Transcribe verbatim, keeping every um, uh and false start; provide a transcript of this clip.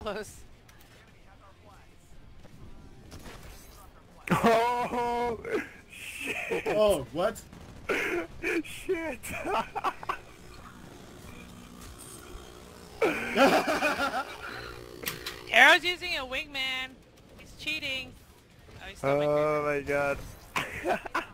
close. Oh shit! Oh, what? Shit! Arrow's using a wingman. He's cheating. Oh, he stole my Oh character. my god.